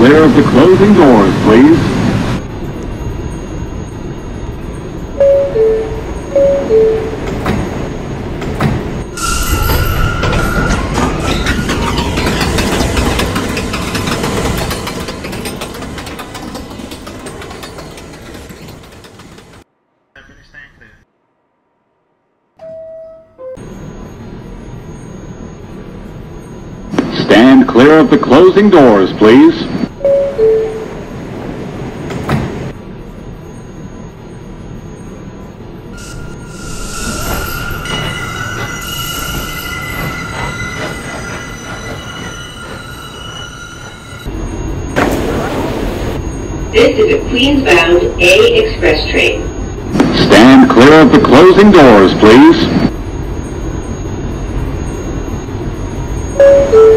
clear of the closing doors, please. Stand clear of the closing doors, please. This is a Queens-bound A express train. Stand clear of the closing doors, please.